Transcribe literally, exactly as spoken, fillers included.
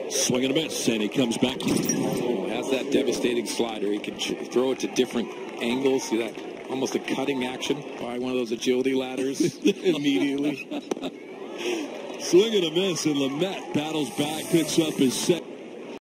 Swing and a miss, and he comes back. Oh, has that devastating slider. He can throw it to different angles. See that? Almost a cutting action by one of those agility ladders immediately. Swing and a miss, and Lamet battles back, picks up his set.